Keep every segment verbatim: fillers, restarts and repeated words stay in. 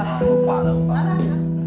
好煩啊，好煩。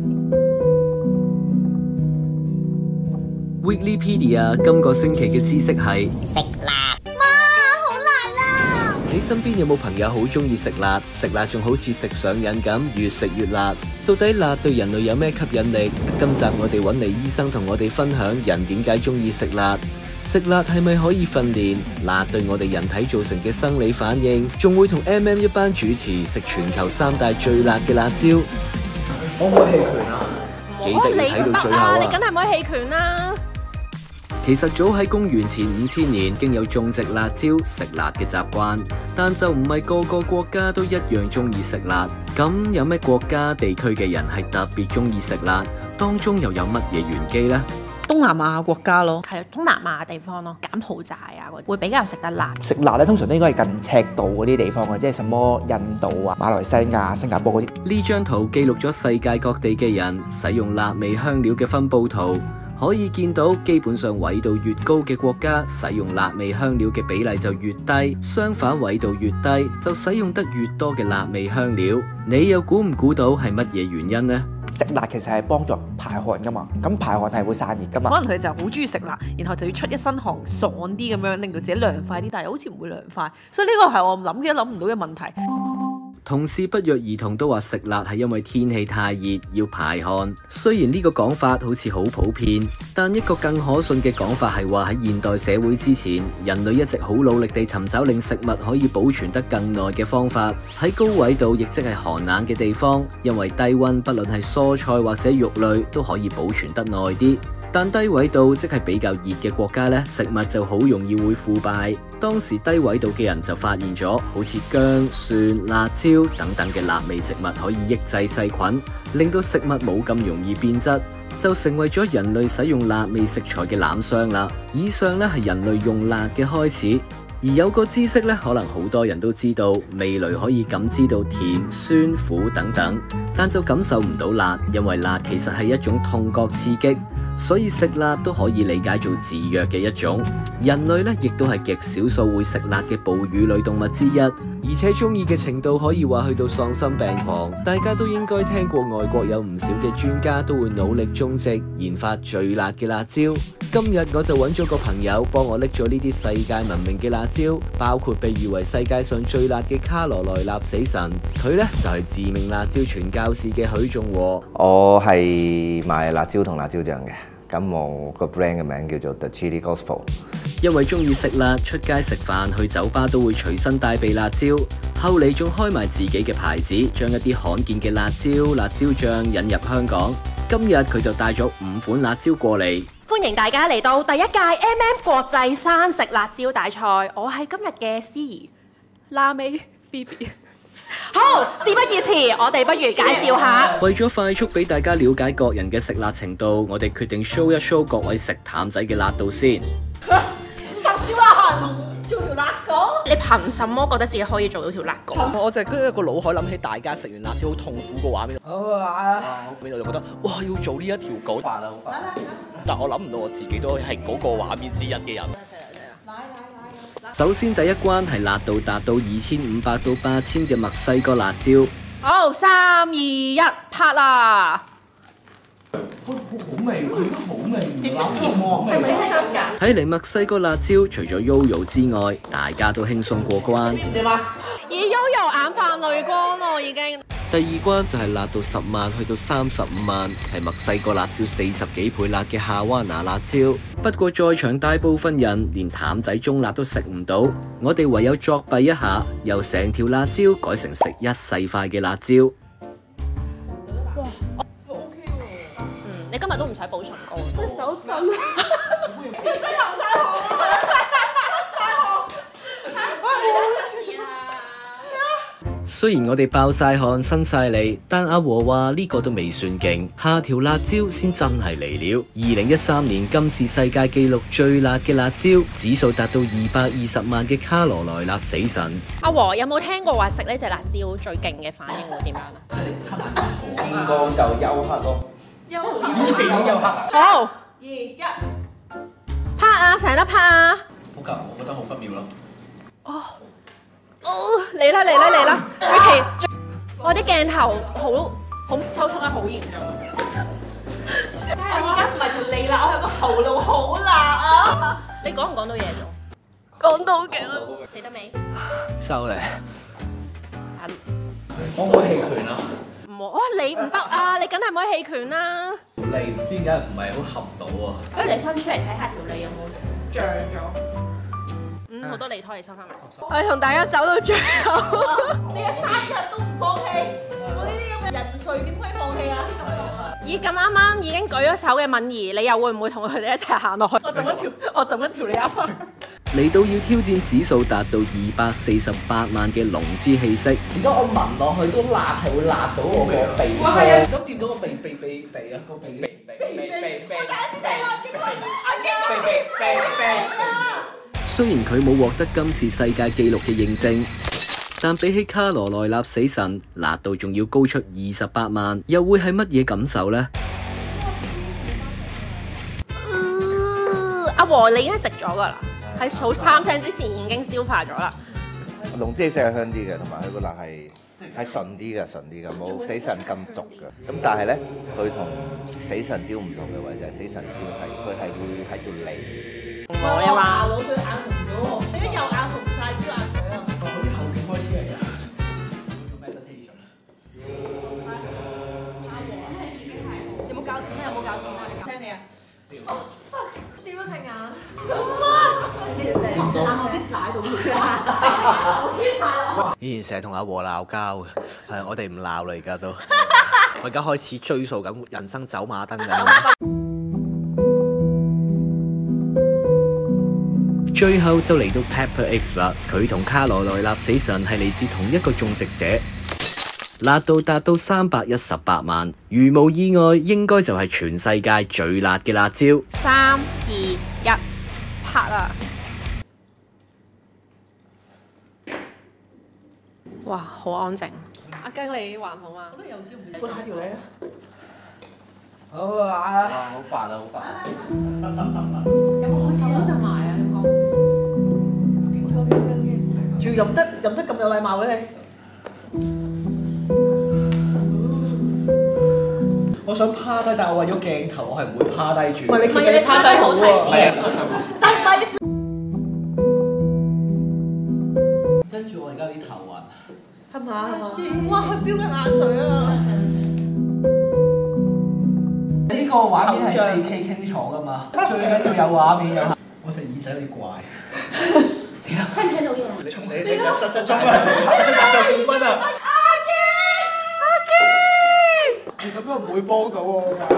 Weeklypedia 今個星期嘅知識係食辣。 媽，好辣啦！ 你身邊有冇朋友好中意食辣？食辣仲好似食上癮咁，越食越辣。到底辣對人類有咩吸引力？今集我哋揾嚟醫生同我哋分享人點解中意食辣。食辣係咪可以訓練？辣對我哋人體造成嘅生理反應，仲會同 M M 一班主持食全球三大最辣嘅辣椒。 可唔可以棄權啊？ 記得要睇到最後啊！ 你梗係唔可以棄權啦！ 其實早喺公元前五千年，經有種植辣椒、食辣嘅習慣，但就唔係個個國家都一樣中意食辣。咁有咩國家地區嘅人係特別中意食辣？當中又有乜嘢玄機呢？ 東南亞國家咯， 係東南亞地方咯，柬埔寨啊，會比較食得辣。 食辣咧，通常都應該係近赤道嗰啲地方嘅，即係什麼印度啊、馬來西亞、新加坡嗰啲。 呢張圖記錄咗世界各地嘅人使用辣味香料嘅分佈圖，可以見到基本上緯度越高嘅國家，使用辣味香料嘅比例就越低；相反，緯度越低，就使用得越多嘅辣味香料。你又估唔估到係乜嘢原因呢？ 食辣其實係幫助排汗噶嘛，咁排汗係會散熱噶嘛。 可能佢哋就好中意食辣，然後就要出一身汗，爽啲咁樣，令到自己涼快啲，但係好似唔會涼快，所以呢個係我諗嘅諗唔到嘅問題。 同事不約而同都話食辣係因為天氣太熱要排汗。雖然呢個講法好似好普遍，但一個更可信嘅講法係話喺現代社會之前，人類一直好努力地尋找令食物可以保存得更耐嘅方法。喺高緯度，亦即係寒冷嘅地方，因為低溫不論係蔬菜或者肉類都可以保存得耐啲。但低緯度即係比較熱嘅國家呢，食物就好容易會腐敗。當時低緯度嘅人就發現咗，好似薑、蒜、辣椒等等嘅辣味植物可以抑制細菌，令到食物冇咁容易變質，就成為咗人類使用辣味食材嘅濫觴啦。以上呢係人類用辣嘅開始。而有個知識咧，可能好多人都知道，味蕾可以感知到甜、酸、苦等等，但就感受唔到辣，因為辣其實係一種痛覺刺激，所以食辣都可以理解做自虐嘅一種。人類咧亦都係極少數會食辣嘅哺乳類動物之一，而且中意嘅程度可以話去到喪心病狂。大家都應該聽過外國有唔少嘅專家都會努力種植研發最辣嘅辣椒。今日我就揾咗個朋友幫我拎咗呢啲世界聞名嘅辣椒，包括被譽為世界上最辣嘅卡羅來納死神，佢呢就係、是、致命辣椒傳教士嘅許仲和。 我係賣辣椒同辣椒醬嘅，咁我個 brand 嘅名叫做 The Chili Gospel。 因為中意食辣，出街食飯去酒吧都會隨身帶備辣椒，後嚟仲開埋自己嘅牌子，將一啲罕見嘅辣椒、辣椒醬引入香港。今日佢就帶咗五款辣椒過嚟。 歡迎大家嚟到第一屆 M M 國際生食辣椒大賽，我係今日嘅司儀辣味 B B。好，事不宜遲，我哋不如介紹下。 為咗快速俾大家了解各人嘅食辣程度，我哋決定 show 一 show 各位食淡仔嘅辣度先。 十小辣痕做條辣果， 你憑什麼覺得自己可以做到條辣果？ 我就係跟一個腦海諗起大家食完辣椒好痛苦個畫面， 好啊！ 邊度就覺得哇要做呢一條稿， 好煩啊，好煩。 但我諗唔到我自己都係嗰個畫面之一嘅人。 首先第一關係辣度達到二千五百到八千嘅墨西哥辣椒。 好，三二一，拍啦！ 好味，佢都好味，辣椒好味。 睇嚟墨西哥辣椒除咗 Yoyo 之外，大家都輕鬆過關。 點啊？咦 Yoyo 眼泛淚光咯，已經。 第二關就係辣到十萬去到三十五萬，係墨西哥辣椒四十幾倍辣嘅夏灣拿辣椒。不過在場大部分人連淡仔中辣都食唔到，我哋唯有作弊一下，由成條辣椒改成食一細塊嘅辣椒。 哇，我 OK 喎。嗯，你今日都唔使補唇膏。隻手震啊！真係流晒汗啊！ 雖然我哋爆晒汗、伸晒脷，但阿和話呢個都未算勁，下條辣椒先真係嚟了。二零一三年今次世界紀錄最辣嘅辣椒，指數達到二百二十萬嘅卡羅來納死神。 阿和有冇聽過話食呢隻辣椒最勁嘅反應會點樣啊？ 見光就休克咯，休克，呢隻已經休克啦。 好，二一，拍啊，成粒拍啊！ 好㗎，我覺得好不妙咯。 哦。哦，嚟啦嚟啦嚟啦！最奇，最我啲鏡頭好好抽搐得好嚴重。 我而家唔係條脷啦，我係個喉嚨好辣啊！ 你講唔講到嘢咗？ 講到嘅。 死得未？ 收嚟。 可唔可以棄權啊？ 唔好，哦你唔得啊！你梗係唔可以棄權啦。 脷唔知點解唔係好合到啊！ 不如你伸出嚟睇下條脷有冇脹咗。嗯，好多脷拖你收翻埋。我哋同大家走到最後。 你嘅生日都唔放棄，我呢啲咁嘅人瑞點可以放棄啊？ 咦，咁啱啱已經舉咗手嘅敏儀，你又會唔會同佢哋一齊行落去？ 我浸一條，我浸一條你啱啱。 嚟到要挑戰指數達到二百四十八萬嘅龍之氣息。 而家我聞落去都辣，係會辣到我個鼻。 哇係啊！ 想掂到個鼻鼻鼻鼻啊個鼻鼻鼻鼻鼻鼻。 我第一次睇啦，經過阿經鼻鼻鼻鼻。 雖然佢冇獲得今次世界紀錄嘅認證，但比起卡羅萊納死神，辣度仲要高出二十八萬，又會係乜嘢感受呢？ 嗯、阿和你已經食咗㗎啦，喺數三聲之前已經消化咗啦。 龍之氣息係香啲嘅，同埋佢個辣係係順啲嘅，順啲嘅，冇死神咁俗嘅。咁但係咧，佢同死神椒唔同嘅位就係死神椒係佢係會喺條脷。 我你話老對眼紅咗喎，你一右眼紅晒啲眼水啊！ 我啲後勁開始嚟㗎。做 meditation 有冇鉸剪啊？有冇鉸剪啊？你聽你啊！掉咗隻眼。 以前成日同阿和鬧交嘅，係我哋唔鬧啦，而家都。我而家開始追溯緊人生走馬燈緊。 最後就嚟到 Pepper X 啦，佢同卡羅萊納死神係嚟自同一個種植者，辣度達到三百一十八萬，如無意外應該就係全世界最辣嘅辣椒。 三二一，拍啦！哇，好安靜。阿姜你還好嗎？ 我都有少唔換下條脷啊！ 好啊！ 哇，好白啊，好白啊！ 有冇開心啊？想埋啊？香港。仲要飲得飲得咁有禮貌嘅你。 我想趴低，但係我為咗鏡頭，我係唔會趴低住。 唔係你其實你趴低好睇啲。 係啊。 但係咪？ 跟住我而家有啲頭暈。 係嘛？哇！佢飆緊眼水啊！ 呢個畫面係四 K 清楚㗎嘛，最緊要有畫面有。我隻耳仔有啲怪。死啦！ 聽唔聽到嘢？ 你衝你你就失失中啊！做冠軍啊！ 阿堅，阿堅， 你咁樣唔會幫到我㗎。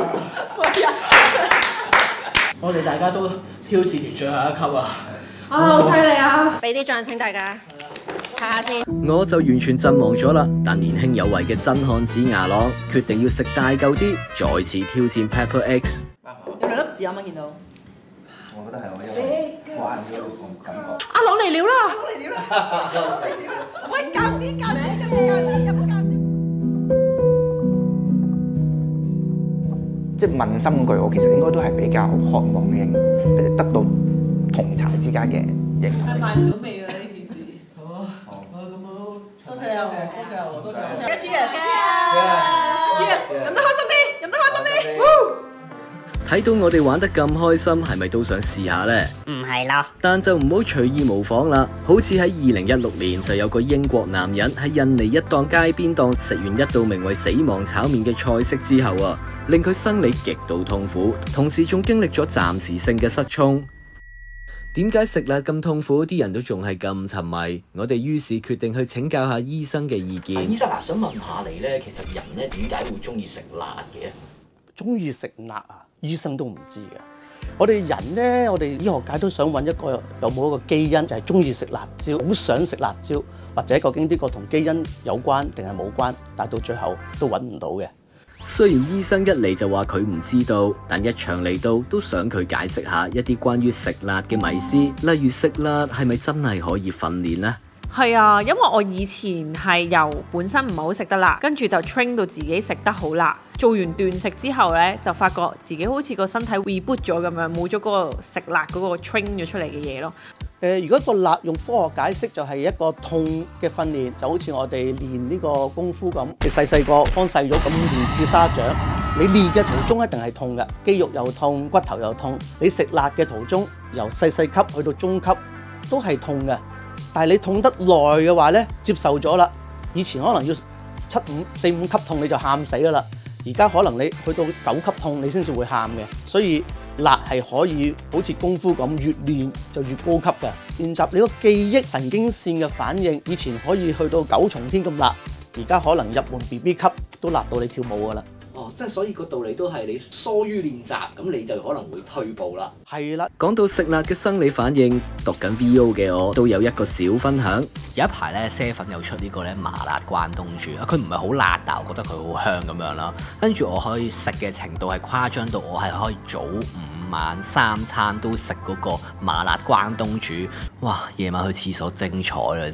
我哋大家都挑戰完最後一級啊！ 啊，好犀利啊！俾啲掌聲大家睇下先。 我就完全陣亡咗啦，但年輕有為嘅真漢子牙朗決定要食大嚿啲，再次挑戰 Pepper X。 有兩粒字啱啱見到。 我覺得係我因為慣咗個感覺。 阿朗嚟了啦！ 喂，鉸剪鉸剪，有冇鉸剪？有冇鉸剪？ 即係問心句，我其實應該都係比較渴望認得到同儕之間嘅認同。 係賣唔到味㗎呢件事。 好啊，好咁好。 多謝你啊！多謝啊！多謝啊 Cheers！Cheers！ 飲得開心啲，飲得開心啲。 睇到我哋玩得咁開心，係咪都想試下呢？ 唔係咯， 但就唔好隨意模仿啦。好似喺二零一六年就有個英國男人喺印尼一檔街邊檔食完一道名為死亡炒麵嘅菜式之後啊，令佢生理極度痛苦，同時仲經歷咗暫時性嘅失聰。點解食辣咁痛苦，啲人都仲係咁沉迷？我哋於是決定去請教下醫生嘅意見。 醫生啊，想問下你咧，其實人咧點解會中意食辣嘅？ 中意食辣啊！醫生都唔知嘅。我哋人咧，我哋醫學界都想揾一個有冇一個基因，就係中意食辣椒，好想食辣椒，或者究竟呢個同基因有關定係冇關？但係到最後都揾唔到嘅。 雖然醫生一嚟就話佢唔知道，但一場嚟到都想佢解釋下一啲關於食辣嘅迷思，例如食辣係咪真係可以訓練呢？ 係啊，因為我以前係由本身唔係好食得辣，跟住就 train 到自己食得好辣。做完斷食之後呢，就發覺自己好似個身體 reboot 咗咁樣，冇咗嗰個食辣嗰個 train 咗出嚟嘅嘢咯。 誒、呃，如果個辣用科學解釋就係一個痛嘅訓練，就好似我哋練呢個功夫咁。你細細個剛細咗咁練至沙掌，你練嘅途中一定係痛嘅，肌肉又痛，骨頭又痛。你食辣嘅途中，由細細級去到中級都係痛嘅。但係你痛得耐嘅話呢，接受咗啦。以前可能要七五四五級痛你就喊死㗎啦，而家可能你去到九級痛你先至會喊嘅。所以辣係可以好似功夫咁，越練就越高級嘅。練習你個記憶神經線嘅反應，以前可以去到九重天咁辣，而家可能入門 B B 級都辣到你跳舞㗎啦。 哦，即係所以個道理都係你疏於練習，咁你就可能會退步啦。 係啦， 講到食辣嘅生理反應，讀緊 V O 嘅我都有一個小分享。 有一排咧，seven有出呢個咧麻辣關東煮啊，佢唔係好辣，但我覺得佢好香咁樣啦。跟住我可以食嘅程度係誇張到我係可以早午晚三餐都食嗰個麻辣關東煮。哇！夜晚去廁所精彩啦！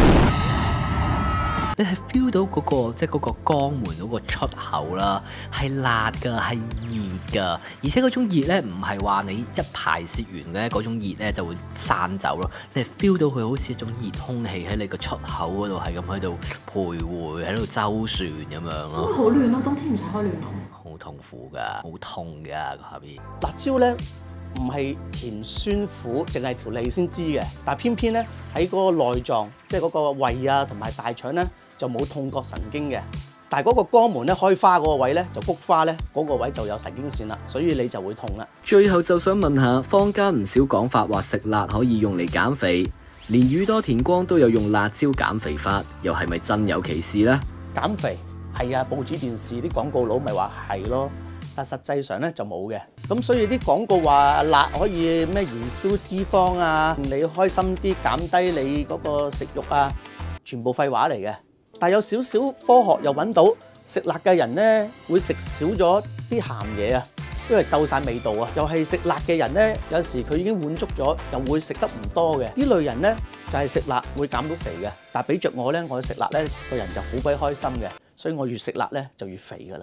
你係 feel 到嗰、那個即係嗰個肛門嗰個出口啦，係辣㗎，係熱㗎，而且嗰種熱咧唔係話你一排泄完咧嗰種熱咧就會散走咯，你係 feel 到佢好似一種熱空氣喺你個出口嗰度係咁喺度徘徊喺度周旋咁樣咯。 好暖咯，冬天唔使開暖爐。 好痛苦㗎，好痛㗎個下邊。 辣椒咧唔係甜酸苦，淨係條脷先知嘅，但係偏偏咧喺嗰個內臟，即係嗰個胃啊同埋大腸咧，就冇痛覺神經嘅，但係嗰個肛門咧開花嗰個位咧就菊花咧嗰個位就有神經線啦，所以你就會痛啦。 最後就想問下，坊間唔少講法話食辣可以用嚟減肥，連宇多田光都有用辣椒減肥法，又係咪真有其事呢？ 減肥係啊，報紙電視啲廣告佬咪話係咯，但實際上咧就冇嘅。咁所以啲廣告話辣可以咩燃燒脂肪啊，令你開心啲，減低你嗰個食慾啊，全部廢話嚟嘅。但有少少科學又揾到，食辣嘅人咧會食少咗啲鹹嘢啊，因為夠晒味道啊。又係食辣嘅人咧，有時佢已經滿足咗，又會食得唔多嘅。呢類人咧就係食辣會減到肥嘅。但係比着我咧，我食辣咧個人就好鬼開心嘅，所以我越食辣咧就越肥噶啦。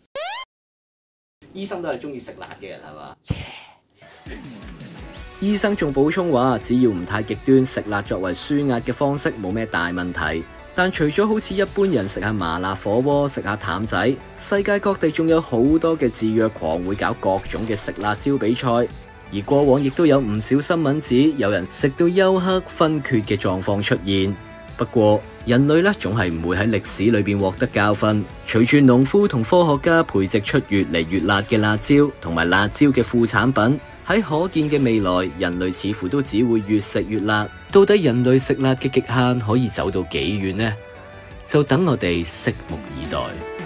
醫生都係中意食辣嘅人係嘛？Yeah. 醫生仲補充話，只要唔太極端，食辣作為舒壓嘅方式冇咩大問題。但除咗好似一般人食下麻辣火鍋、食下淡仔，世界各地仲有好多嘅自虐狂會搞各種嘅食辣椒比賽，而過往亦都有唔少新聞指有人食到休克昏厥嘅狀況出現。不過人類咧總係唔會喺歷史裏邊獲得教訓，隨住農夫同科學家培植出越嚟越辣嘅辣椒同埋辣椒嘅副產品，喺可見嘅未來，人類似乎都只會越食越辣。到底人類食辣嘅極限可以走到幾遠呢？就等我哋拭目以待。